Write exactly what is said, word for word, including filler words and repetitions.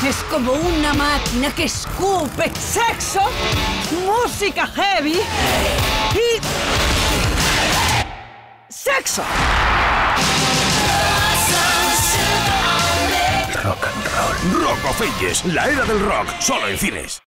Es como una máquina que escupe sexo, música heavy y... ¡sexo! Rock and roll. Rock of Ages, la era del rock, solo en cines.